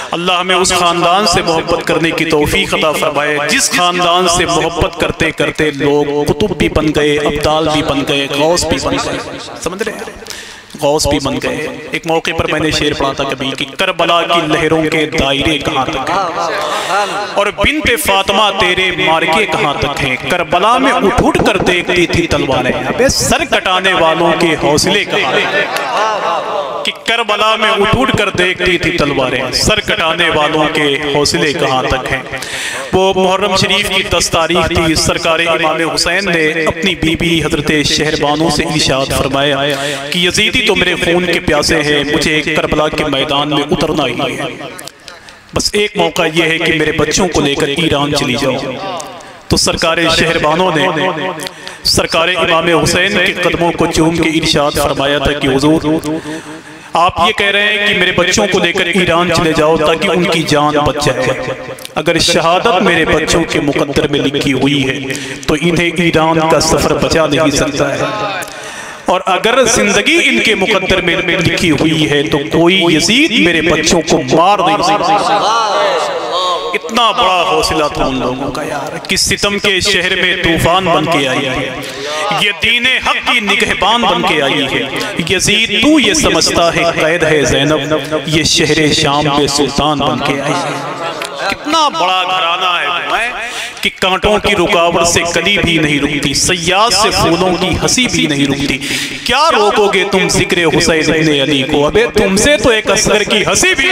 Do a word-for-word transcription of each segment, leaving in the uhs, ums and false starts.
اللہ ہمیں اس خاندان سے محبت کرنے کی توفیق عطا فرمائے جس خاندان سے محبت کرتے کرتے لوگ قطب بھی بن گئے، ابدال بھی بن گئے، غوث بھی بن گئے، سمجھ رہے ہیں، غوث بھی بن گئے۔ ایک موقع پر میں نے شعر پڑھا تھا کبھی کہ کربلا کی لہروں کے دائرے کہاں تک ہیں اور بنت فاطمہ تیرے مارکے کہاں تک ہیں، کربلا میں اٹھ اٹھ کر دیکھتی تھی تلواریں، ابے سر کٹانے والوں کے حوصلے کہاں ہیں، کہ کربلا میں اٹھ اٹھ کر دیکھتی تھی تلواریں، سر کٹانے والوں کے حوصلے کہاں تک ہیں۔ وہ محرم شریف کی دس تاریخ تھی، سرکار امام حسین نے اپنی بی بی حضرت شہربانو سے ارشاد فرمایا کہ یزیدی تو میرے خون کے پیاسے ہیں، مجھے کربلا کے میدان میں اترنا ہی ہے، بس ایک موقع یہ ہے کہ میرے بچوں کو لے کر ایران چلی جاؤ۔ تو سرکار شہربانو نے سرکار امام حسین کے قدموں کو چوم کے ارشاد فرمایا تھا کہ حضور آپ یہ کہہ رہے ہیں کہ میرے بچوں کو لے کر ایران چلے جاؤ تاکہ ان کی جان بچ جائے، اگر شہادت میرے بچوں کے مقدر میں لکھی ہوئی ہے تو انہیں ایران کا سفر بچا نہیں سکتا ہے، اور اگر زندگی ان کے مقدر میں لکھی ہوئی ہے تو کوئی یزید میرے بچوں کو مار نہیں سکتا۔ اتنا بڑا حوصلہ تھا ان لوگوں کا یار، کہ ستم کے شہر میں طوفان بن کے آئی ہے، یہ دین حق کی نگہبان بن کے آئی ہے، یزید تو یہ سمجھتا ہے قید ہے زینب، یہ شہر شام میں سلطان بن کے آئی ہے۔ کتنا بڑا گھرانہ ہے کہ کانٹوں کی رکاوٹ سے کلی بھی نہیں رکتی، سیاد سے پھولوں کی ہنسی بھی نہیں رکتی، کیا روکو گے تم ذکر حسین ابن علی کو، ابے تم سے تو ایک اصغر کی ہنسی بھی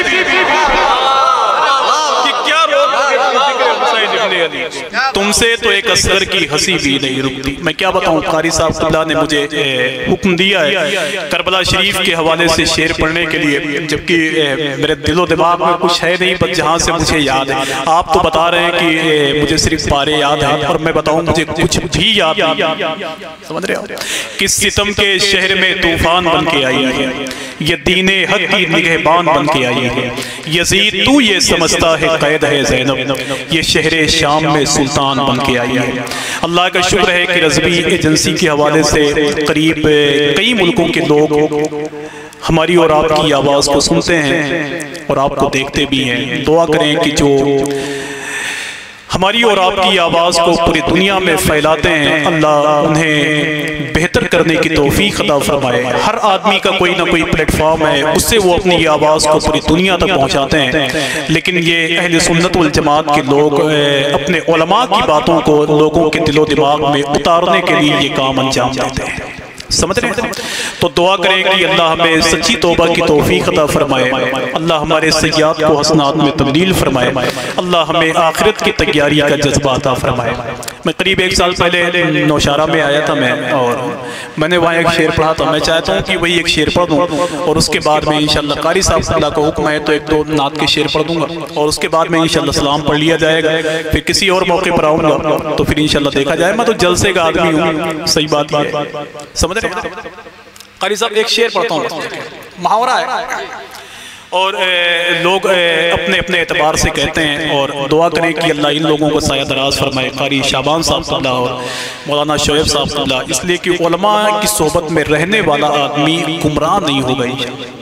تم سے تو ایک اصغر کی ہنسی بھی نہیں رکتی۔ میں کیا بتاؤں، قاری صاحب اللہ نے مجھے حکم دیا ہے کربلا شریف کے حوالے سے شعر پڑھنے کے لیے، جبکہ میرے دل و دماغ میں کچھ ہے نہیں، بس جہاں سے مجھے یاد ہے۔ آپ تو بتا رہے ہیں کہ مجھے صرف پارے یاد ہیں، اور میں بتاؤں مجھے کچھ بھی یاد نہیں، سمجھ رہے ہو، کہ ستم کے شہر میں طوفان بن کے آئی ہے، یہ دین حق کی نگہبان بن کے آئی ہے، یزید تو یہ سمجھتا ہے قید ہے زینب، یہ شہر شام میں سلطان بن کے آئی ہے۔ اللہ کا شکر ہے کہ رضوی ایجنسی کے حوالے سے قریب کئی ملکوں کے لوگ ہماری اور آپ کی آواز کو سنتے ہیں اور آپ کو دیکھتے بھی ہیں۔ دعا کریں کہ جو ہماری اور آپ کی آواز کو پوری دنیا میں پھیلاتے ہیں، اللہ انہیں بہتر کرنے کی توفیق عطا فرمائے۔ ہر آدمی کا کوئی نہ کوئی پلیٹ فارم ہے، اس سے وہ اپنی آواز کو پوری دنیا تک پہنچاتے ہیں، لیکن یہ اہل سنت والجماعت کے لوگ اپنے علماء کی باتوں کو لوگوں کے دل و دماغ میں اتارنے کے لیے یہ کام انجام دیتے ہیں، سمجھ رہے ہیں۔ تو دعا کریں کہ اللہ ہمیں سچی توبہ کی توفیق عطا فرمائے، اللہ ہمارے سیئات کو حسنات میں تبدیل فرمائے، اللہ ہمیں آخرت کی تیاری کا جذبہ عطا فرمائے۔ میں قریب ایک سال پہلے نوشارہ میں آیا تھا میں، اور میں نے وہاں ایک شعر پڑھا تھا، میں چاہتا ہوں کہ وہی ایک شعر پڑھ دوں اور اس کے بعد میں انشاءاللہ قاری صاحب اللہ کا حکم ہے تو ایک دو نعت کے شعر پڑھ دوں گا، اور اس کے بعد میں انشاءاللہ سلام پڑھ لیا جائے گا، پھر کسی اور موقع پر آؤں گا تو پھر انشاءاللہ دیکھا جائے۔ میں تو جلسے کا آدمی ہوں، صحیح بات یہ ہے، سمجھ رہے ہیں۔ قاری صاحب ایک شعر پڑھتا ہوں، محاورہ ہے، اور لوگ اپنے اپنے اعتبار سے کہتے ہیں، اور دعا کریں کہ اللہ ان لوگوں کو سایہ دراز فرمائے، قاری شعبان صاحب اللہ اور مولانا شعیب صاحب اللہ، اس لیے کہ علماء کی صحبت میں رہنے والا آدمی گمراہ نہیں ہوگا انشاءاللہ۔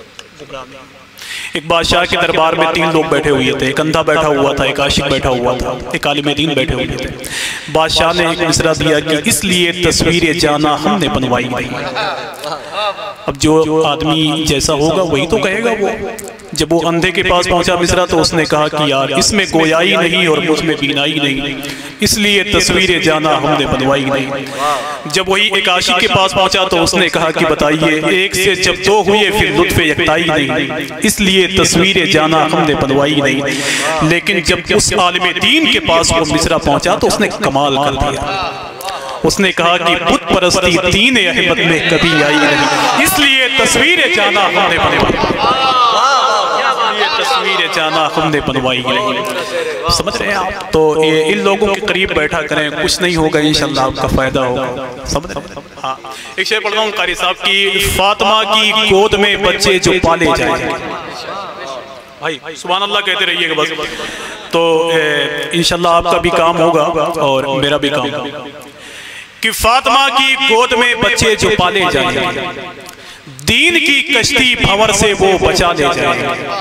ایک بادشاہ کے دربار میں تین لوگ بیٹھے ہوئے تھے، ایک اندھا بیٹھا ہوا تھا، ایک عاشق بیٹھا ہوا تھا، ایک عالم دین بیٹھے ہوئے تھے۔ بادشاہ نے ایک مصرع دیا کہ اس لیے تصویر جانا ہم نے بنوائی نہیں۔ اب جو آدمی جیسا ہوگا وہی تو کہے گا۔ وہ جب وہ اندھے کے پاس پہنچا مصرع تو اس نے کہا کہ یار اس میں گویائی نہیں اور مجھ میں بینائی نہیں، اس لیے تصویر جانا ہم نے بنوائی نہیں۔ جب وہی ایک عاشق کے پاس پہنچا تو اس نے کہا کہ بتائیے ایک سے جب دو ہوئے پھر لطف یکتائی نہیں، اس لیے تصویر جانا ہم نے بنوائی نہیں۔ لیکن جب اس عالم دین کے پاس وہ مصرع پہنچا تو اس نے کمال کر دیا، اس نے کہا کہ بت پرستی دین احمد میں کبھی آئی نہیں، اس لیے تصویر جانا ہم نے بنوائی، تصویر جانا ہم نے بنوائی نہیں۔ سمجھ رہے ہیں آپ؟ تو ان لوگوں کے قریب بیٹھا کریں، کچھ نہیں ہوگا انشاءاللہ آپ کا فائدہ ہوگا، سمجھ رہے ہیں؟ ہاں ایک شعر پڑھ رہا ہوں قاری صاحب کی، فاطمہ کی گود میں بچے جو پالے جائیں، بھائی سبحان اللہ کہتے رہیے گا بس، تو انشاءاللہ آپ کا بھی کام ہوگا اور میرا بھی کام ہوگا، کہ فاطمہ کی گود میں بچے جو پالے جائیں، دین کی کشتی بھنور سے وہ بچا لے جائیں۔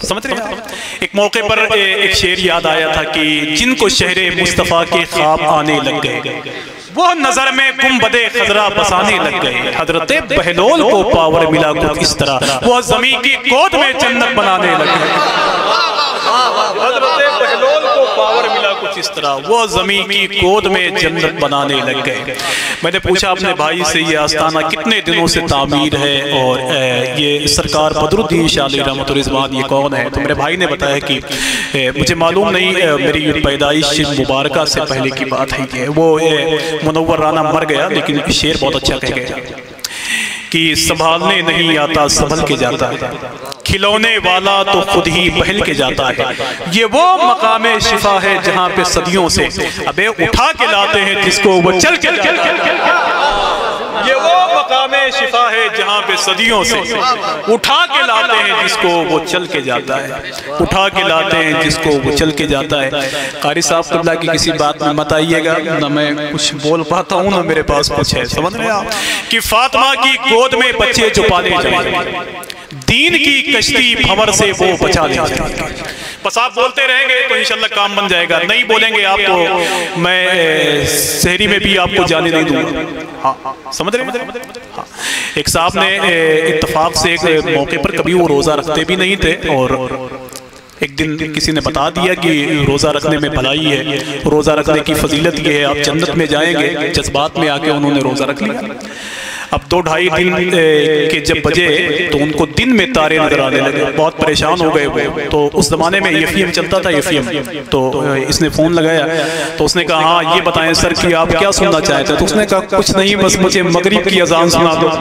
سمجھ رہے ہیں؟ ایک موقع پر ایک شعر یاد آیا تھا کہ جن کو شہر مصطفیٰ کے خواب آنے لگ گئے وہ نظر میں گنبد خضرا بسانے لگ گئے، حضرت بہلول کو پاور ملا کچھ اس طرح وہ زمین کی گود میں جنت بنانے لگ گئے، حضرت بہلول کو پاور ملا کچھ اس طرح وہ زمین کی گود میں جنت بنانے لگ گئے۔ میں نے پوچھا اپنے بھائی سے یہ آستانہ کتنے دنوں سے تعمیر ہے اور یہ سرکار بدر الدین شاہ علیہ رحمۃ الرضوان یہ کون ہے؟ تو میرے بھائی نے بتایا کہ مجھے معلوم نہیں، میری پیدائش مبارکہ سے پہلے کی بات ہے یہ، وہ منور رانا مر گیا لیکن شعر بہت اچھا کہہ گیا کہ سنبھالنے نہیں آتا سنبھل کے جاتا ہے، کھلونے والا تو خود ہی بہل کے جاتا ہے، یہ وہ مقام شفا ہے جہاں پہ صدیوں سے ابے اٹھا کے لاتے ہیں جس کو وہ چل کے جاتا ہے، یہ وہ مقام شفا ہے جہاں پہ صدیوں سے اٹھا کے لاتے ہیں جس کو وہ چل کے جاتا ہے، اٹھا کے لاتے ہیں جس کو وہ چل کے جاتا ہے۔ قاری صاحب قبلہ کی کسی بات میں مت آئیے گا، نہ میں کچھ بول پاتا ہوں نہ میرے پاس کچھ ہے، سمجھ رہے آپ کہ فاطمہ کی گود میں بچے جو پالے جائیں دین کی کشتی بھنور سے وہ بچا لے جائیں، بس آپ بولتے رہیں گے تو انشاءاللہ کام بن جائے گا، نہیں بولیں گے آپ تو میں سحری میں بھی آپ کو جانے نہیں دوں گا، سمجھ رہے ہیں؟ ایک صاحب نے اتفاق سے ایک موقع پر کبھی وہ روزہ رکھتے بھی نہیں تھے اور ایک دن کسی نے بتا دیا کہ روزہ رکھنے میں بھلائی ہے، روزہ رکھنے کی فضیلت یہ ہے آپ جنت میں جائیں گے، جذبات میں آ کے انہوں نے روزہ رکھ لیا۔ اب دو ڈھائی دن کے جب بجے تو ان کو دن میں تارے نظر آنے لگے، بہت پریشان ہو گئے وہ، تو اس زمانے میں ایف ایم چلتا تھا، ایف ایم، تو اس نے فون لگایا تو اس نے کہا ہاں یہ بتائیں سر کہ آپ کیا سننا چاہتے ہیں؟ تو اس نے کہا کچھ نہیں، بس مجھے مغرب کی اذان سنا دو،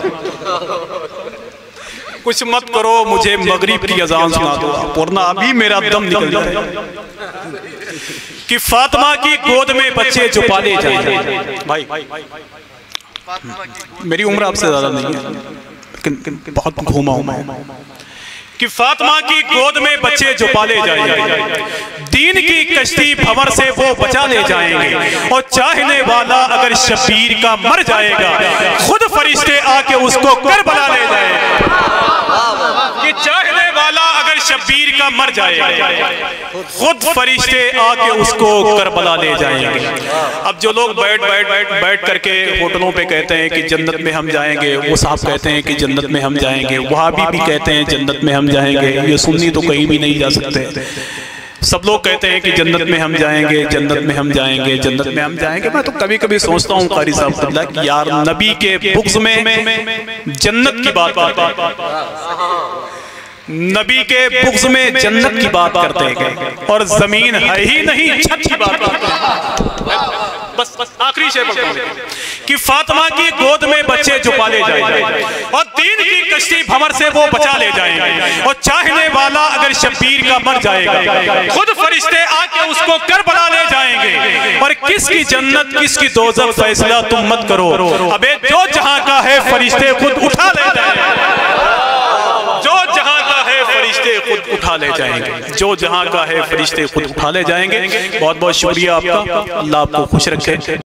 کچھ مت کرو مجھے مغرب کی اذان سنا دو، ورنہ ابھی میرا دم نکل جائے کہ فاطمہ کی گود میں بچے جو پالے جائیں۔ بھائی میری عمر آپ سے زیادہ نہیں ہے لیکن بہت گھوما ہوں میں کہ فاطمہ کی گود میں بچے جو پالے جائیں گے دین کی کشتی بھنور سے وہ بچا لے جائیں گے، اور چاہنے والا اگر شبیر کا مر جائے گا خود فرشتے آ کے اس کو کربلا لے جائیں گے، کہ چاہنے والا اگر شبیر کا مر جائے گا خود فرشتے آ کے اس کو کربلا لے جائیں گے۔ اب جو لوگ بیٹھ بیٹھ بیٹھ کر کے ہوٹلوں پہ کہتے ہیں کہ جنت میں ہم جائیں گے، وہ صاحب کہتے ہیں کہ جنت میں ہم جائیں گے، وہابی بھی کہتے ہیں جنت میں ہم جائیں گے، یہ سنی تو کہیں بھی نہیں جا سکتے، سب لوگ کہتے ہیں کہ جنت میں ہم جائیں گے، جنت میں ہم جائیں گے، جنت میں ہم جائیں گے۔ میں تو کبھی کبھی سوچتا ہوں قاری صاحب قبلہ کہ یار نبی کے بغض میں جنت کی بات کرتے ہیں، نبی کے بغض میں جنت کی بات کرتے ہیں اور زمین ہے ہی نہیں چھت کی بات کرتے ہیں۔ بس آخری شعر پڑھتا ہوں کہ فاطمہ کی گود میں بچے جو پالے جائیں گے اور دین کی کشتی بھنور سے وہ بچا لے جائیں گے، اور چاہنے والا اگر شبیر کا مر جائے گا خود فرشتے آ کے اس کو کربلا لے جائیں گے، اور کس کی جنت کس کی دوزخ فیصلہ تم مت کرو، ابے جو جہاں کا ہے فرشتے خود اٹھا لے جائیں گے، جو جہاں کا ہے فرشتے خود اٹھا لے جائیں گے، جو جہاں کا ہے فرشتے خود اٹھا لے جائیں گے۔ بہت بہت شکریہ آپ کا، اللہ آپ کو خوش رکھے۔